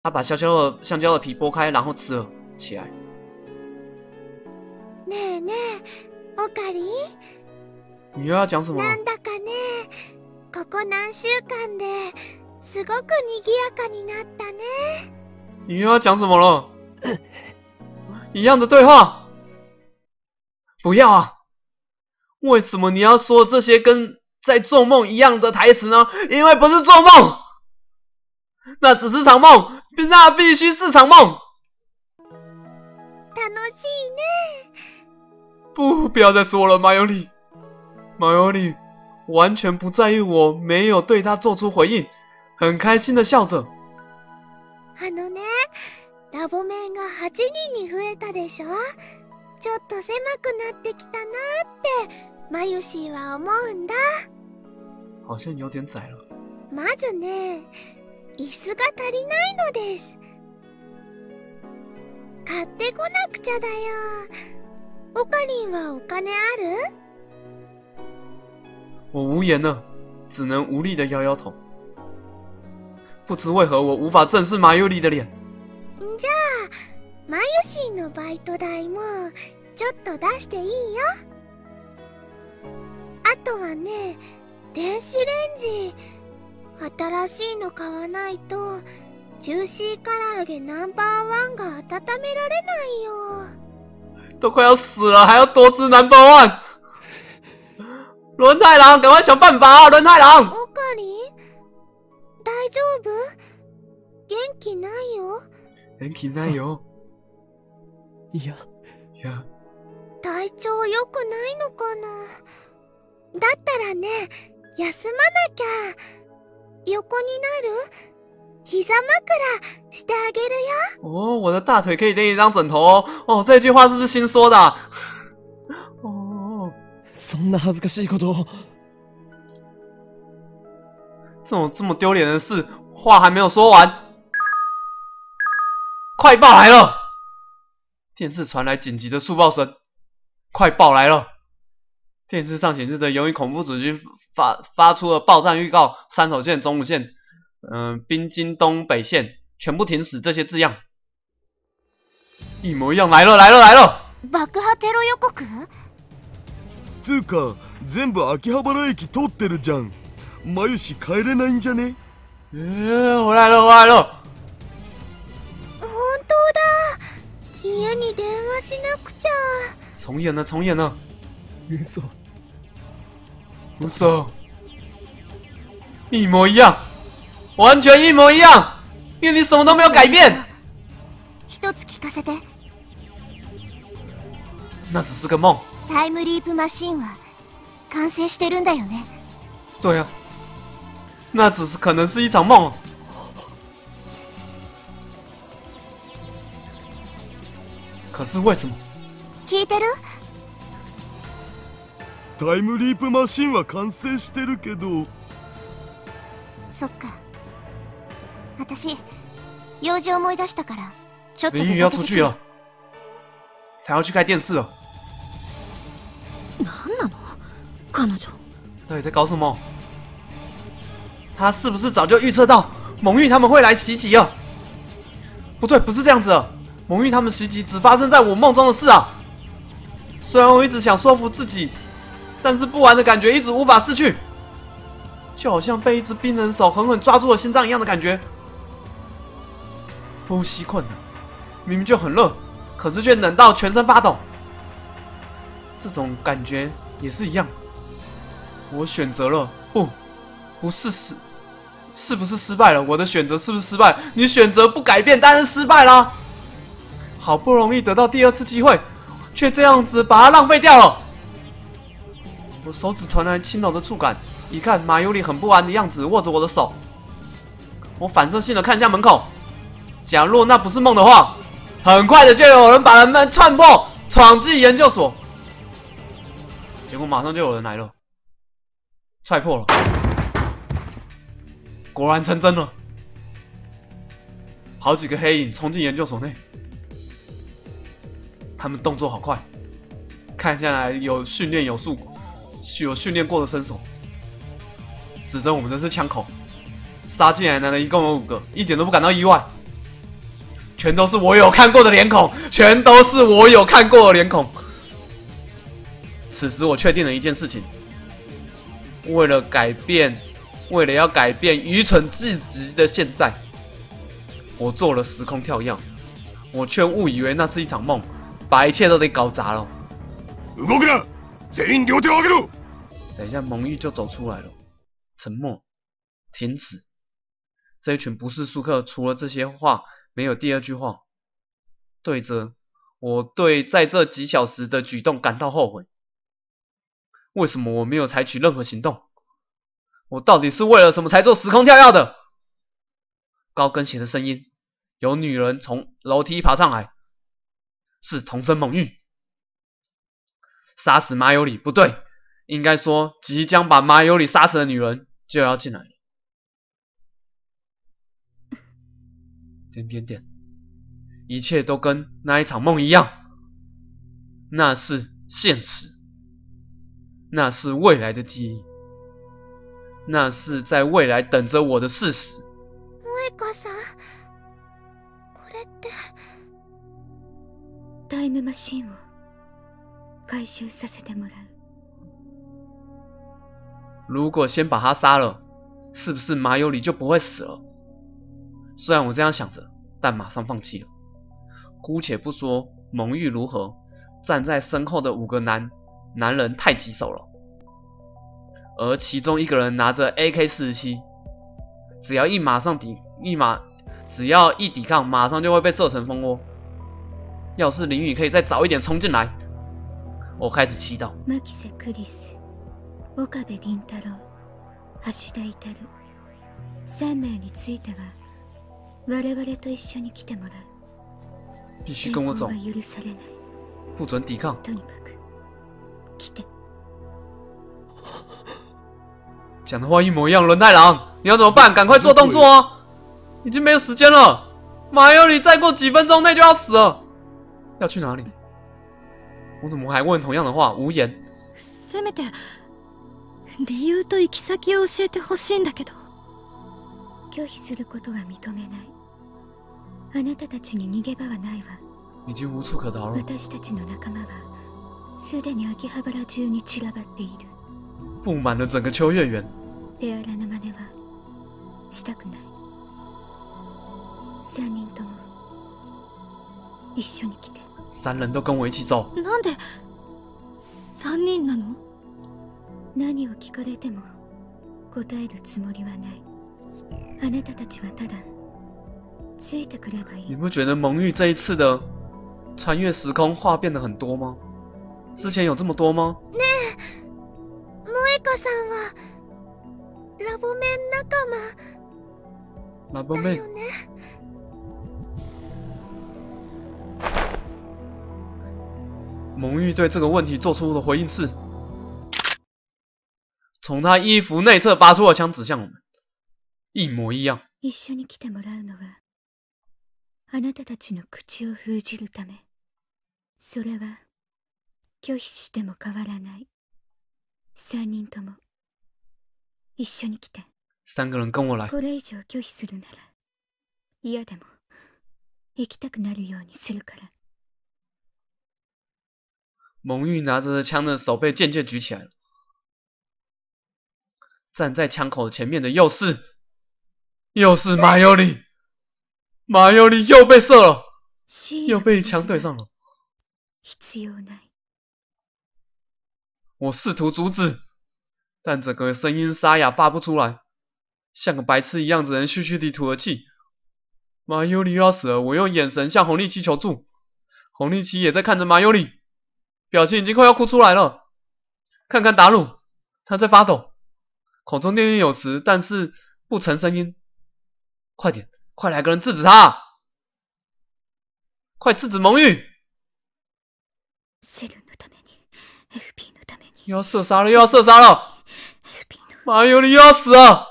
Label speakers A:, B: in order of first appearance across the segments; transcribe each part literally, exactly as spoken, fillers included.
A: 他把香蕉的香蕉的皮剥开，然后吃了起来。
B: ねえねえ、オカリ？
A: 你又要讲什么？
B: なんだかね、ここ何週間ですごく賑やかになったね。
A: 你又要讲什么了？一样的对话。不要啊！为什么你要说这些跟在做梦一样的台词呢？因为不是做梦，那只是场梦，那必须是场梦。
B: 楽しいね。
A: 不，不要再说了，马尤里。马尤里完全不在意我没有对他做出回应，很开心的笑着。
B: あのね、ラボ面がはちにんに増えたでしょ。ちょっと狭くなってきたなってマユシーは思うんだ。
A: 好像有点窄了。
B: まずね、椅子が足りないのです。買ってこなくちゃだよ。オカリンはお金ある？
A: 我无言了，只能无力的摇摇头。不知为何，我无法正视马尤里的脸。
B: じゃあ、マユシーのバイト代もちょっと出していいよ。あとはね、電子レンジ新しいの買わないとジューシー唐揚げナンバーワンが温められないよ。
A: 都快要死了，还要多吃 number one。轮太郎，赶快想办法啊！轮太郎。
B: オカリン、大丈夫？元気ないよ。
A: 元気ないよ。
C: いや。
A: いや。
B: 体調良くないのかな。だったらね、休まなきゃ。横になる？膝枕してあげるよ。
A: 哦，我的大腿可以当一张枕头哦。哦，这句话是不是新说的啊？哦，
C: そんな恥ずかしいことを。
A: 这种这么丢脸的事，话还没有说完，快报来了！电视传来紧急的速报声，快报来了！电视上显示着，由于恐怖组军发发出了报战预告，山手线、中武线、嗯、呃，滨京东北线全部停驶这些字样，一模一样，来了来了来了！
B: 爆破テロ予告？
D: つうか全部秋葉原駅通ってるじゃん。マユシ帰れないんじゃね？
A: えー、回来了回来了！
B: 本当だ。家に電話しなくちゃ。
A: 重演了重演了！
C: 嘘。
A: 嘘，一模一样，完全一模一样，因为你什么都没有改变。
B: 一つ聞かせて。
A: 那只是个梦。
B: タイムリープマシンは完成してるんだよね。
A: 对啊，那只是可能是一场梦。可是为什么？
B: 聞いてる？
D: タイムリープマシンは完成してるけど。
B: そっか。私用事思い出したからちょっと出
A: 林宇
B: かけてくる。
A: 要出去了，他要去开电视了。
B: 何なの？彼女。
A: 到底在搞什么？他是不是早就预测到蒙玉他们会来袭击了？不对，不是这样子的。蒙玉他们袭击只发生在我梦中的事啊！虽然我一直想说服自己，但是不安的感觉一直无法逝去，就好像被一只冰冷手狠狠抓住了心脏一样的感觉。呼吸困难，明明就很热，可是却冷到全身发抖。这种感觉也是一样。我选择了不，不是死，是不是失败了？我的选择是不是失败？你选择不改变，当然失败啦！好不容易得到第二次机会，却这样子把它浪费掉了。我手指传来轻柔的触感，一看马尤里很不安的样子，握着我的手。我反射性的看向门口，假若那不是梦的话，很快的就有人把人们窜破，闯进研究所。结果马上就有人来了，踹破了，果然成真了。好几个黑影冲进研究所内，他们动作好快，看下来有训练有素。有训练过的身手，指着我们的是枪口。杀进来的人一共有五个，一点都不感到意外。 全都是我有看过的脸孔，全都是我有看过的脸孔。此时我确定了一件事情：为了改变，为了要改变愚蠢至极的现在，我做了时空跳跃，我却误以为那是一场梦，把一切都给搞砸了。
D: 動くな！全員両手を上げろ！
A: 等一下，蒙玉就走出来了。沉默，停止。这一群不是宿客，除了这些话，没有第二句话。对着我对在这几小时的举动感到后悔。为什么我没有采取任何行动？我到底是为了什么才做时空跳跃的？高跟鞋的声音，有女人从楼梯爬上来，是童声蒙玉。杀死麻由里，不对，应该说即将把麻由里杀死的女人就要进来了。点点点，一切都跟那一场梦一样，那是现实，那是未来的记忆，那是在未来等着我的事实。
B: 萌香さん、これって
E: タイムマシンを回収させてもらう。
A: 如果先把他杀了，是不是麻由里就不会死了？虽然我这样想着，但马上放弃了。姑且不说蒙玉如何，站在身后的五个男男人太棘手了，而其中一个人拿着 A K 四十七，只要一马上抵一马，只要一抵抗，马上就会被射成蜂窝。要是林雨可以再早一点冲进来，我开始祈祷。
E: 牧瀬クリス、岡部倫太郎、橋田至、三名については我々と一緒に来てもらう。
A: 必須跟我走，
E: 抵抗は許されない。
A: 不准抵抗。
E: とにかく来て。
A: 讲的话一模一样，轮太郎，你要怎么办？赶快做动作哦！已经没有时间了，麻由里再过几分钟内就要死了。要去哪里？我怎么还问同样的话？无言。
E: せめて理由と行き先を教えてほしいんだけど。拒否することは認めない。あなたたちに逃げ場はないわ。
A: 已经无处可逃了。
E: 私たちの仲間はすでに秋葉原中に散らばっている。
A: 布满了整个秋叶原。
E: 手荒な真似はしたくない。三人とも一緒に来て。
A: 三人都跟我一起走。
E: なんで三人なの？何を聞かれても答えるつもりはない。あなたたちはただついてくればいい。
A: 你不觉得蒙玉这一次的穿越时空话变得很多吗？之前有这么多吗？
B: ねえ、萌香さんはラボメン仲間
A: ラボ妹
B: だよね。
A: 蒙玉对这个问题做出的回应是，从他衣服内侧拔出了枪指向我们，一模一样。
E: 一緒に来てもらうのはあなたたちの口を封じるため。それは拒否しても変わらない。三人とも一緒に来て。
A: 三个人跟我来。
E: これ以上拒否するなら嫌でも行きたくなるようにするから。
A: 蒙玉拿着枪的手被渐渐举起来了，站在枪口前面的又是又是麻由里，麻由里又被射了，又被枪对上了。
E: 必要ない。
A: 我试图阻止，但整个声音沙哑发不出来，像个白痴一样，只能嘘嘘地吐了气。麻由里又要死了，我用眼神向红利七求助，红利七也在看着麻由里，表情已经快要哭出来了。看看达鲁，他在发抖，口中念念有词，但是不成声音。快点，快来个人制止他！快制止蒙玉！
E: セルのために、エフピーのために。
A: 又要射杀了，又要射杀了！麻由里又要死了！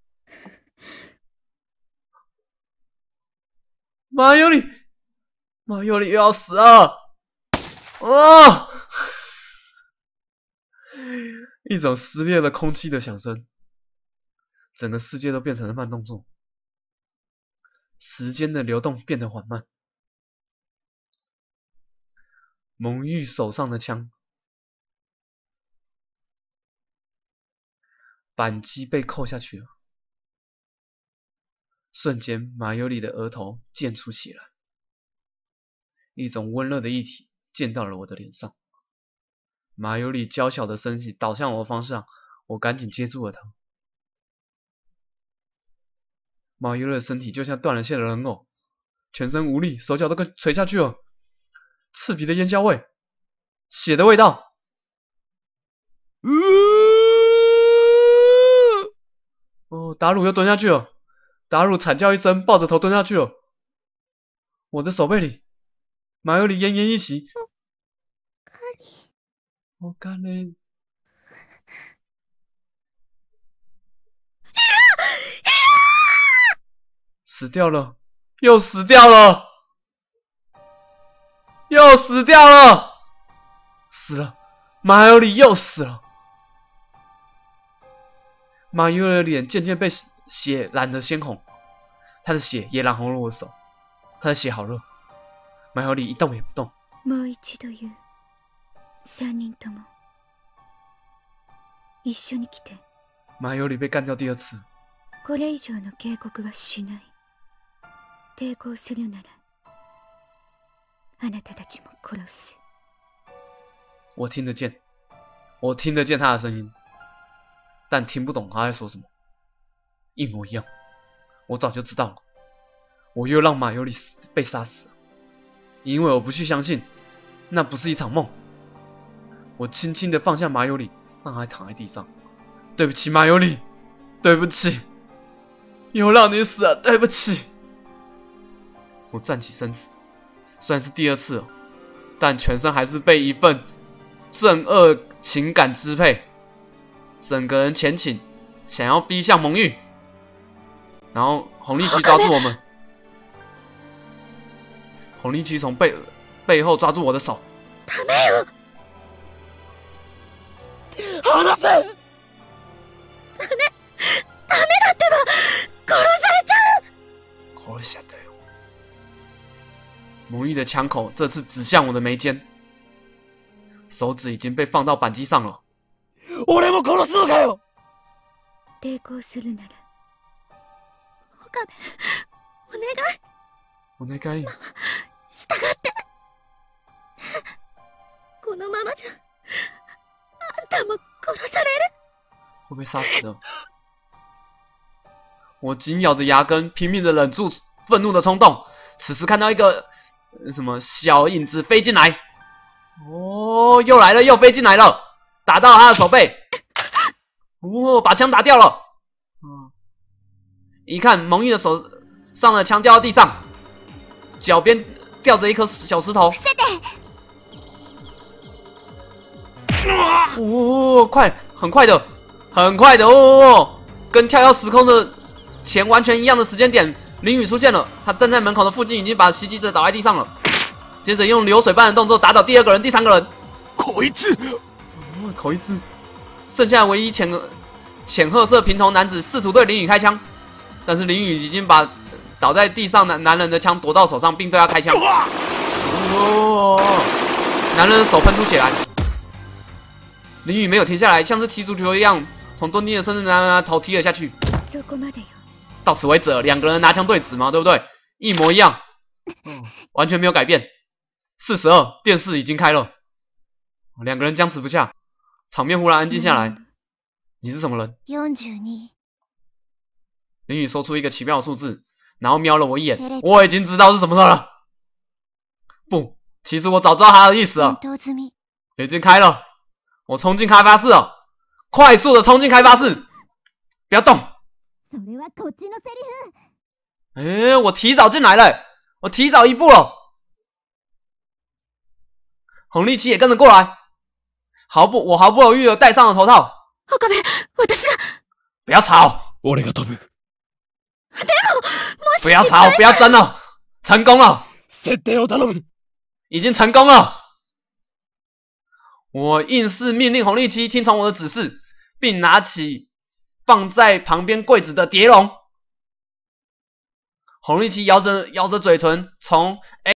A: 麻由里，麻由里又要死了！啊！一种撕裂了空气的响声，整个世界都变成了慢动作，时间的流动变得缓慢。 蒙玉手上的枪，扳机被扣下去了。瞬间，马尤里的额头溅出血来，一种温热的液体溅到了我的脸上。马尤里娇小的身体倒向我的方向，我赶紧接住了他。马尤里的身体就像断了线的人偶，全身无力，手脚都快垂下去了。刺鼻的烟硝味，血的味道。
D: 呃
A: 哦，达鲁又蹲下去了。达鲁惨叫一声，抱着头蹲下去了。我的手背里，马尤里奄奄一息。
B: カリ。
A: 我干嘞！死掉了，又死掉了，又死掉了，死了，马尤里又死了。马尤里的脸渐渐被血染得鲜红，他的血也染红了我的手，他的血好热。马尤里一动也不动。
E: もう一度言う。三人とも一緒に来て。
A: 马尤里被干掉第二次。
E: これ以上の警告はしない。抵抗するなら、あなたたちも殺す。
A: 我听得见，我听得见他的声音，但听不懂他在说什么。一模一样，我早就知道了。我又让马尤里被杀死了，因为我不去相信，那不是一场梦。我轻轻地放下马尤里，让他躺在地上。对不起，马尤里，对不起，又让你死了，对不起。我站起身子，虽然是第二次了，但全身还是被一份正恶情感支配，整个人前倾，想要逼向蒙玉。然后红利奇抓住我们，红利奇从背背后抓住我的手。
B: ダメよ。
C: 離せ。
B: ダメ、ダメだってば、殺されちゃう。
A: 殺しちゃったよ。蒙玉的枪口这次指向我的眉间，手指已经被放到扳机上了。
C: 俺も殺すのかよ。
E: 抵抗するなら。
B: 岡部、お願い。
A: お願い。
B: 従って。このままじゃ、あんたも殺される。
A: 会被杀死的。我紧咬着牙根，拼命的忍住愤怒的冲动。此时看到一个呃什么小影子飞进来，哦，又来了，又飞进来了，打到了他的手背，哦，把枪打掉了。嗯，一看蒙玉的手上的枪掉到地上，脚边吊着一颗小石头。哦，快，很快的，很快的哦，跟跳跃时空的前完全一样的时间点，林雨出现了，他站在门口的附近，已经把袭击者倒在地上了。接着用流水般的动作打倒第二个人、第三个人。
C: こいつ，
A: 哦，口一字，剩下唯一浅浅褐色平头男子试图对林雨开枪，但是林雨已经把倒在地上的男人的枪夺到手上，并对他开枪。哦，男人的手喷出血来。林雨没有停下来，像是踢足球一样，从蹲地的身子男人的头踢了下去。
E: そこまでよ。
A: 到此为止了，两个人拿枪对峙嘛，对不对？一模一样，哦、完全没有改变。四十二，电视已经开了，两个人僵持不下，场面忽然安静下来。你是什么人？
B: 四十二。
A: 林雨说出一个奇妙的数字，然后瞄了我一眼，我已经知道是什么了。不，其实我早知道他的意思了，已经开了。我冲进开发室了，快速的冲进开发室，不要动。哎，我提早进来了，我提早一步了。红利奇也跟着过来，毫不我毫不犹豫的戴上了头套。
B: 岡部、私が。
A: 不要吵。
C: 俺が飛ぶ。
A: 不要吵，不要争了，成功了。
C: 設定を頼む。
A: 已经成功了。我硬是命令红利奇听从我的指示，并拿起放在旁边柜子的蝶笼。红利奇咬着咬着嘴唇，从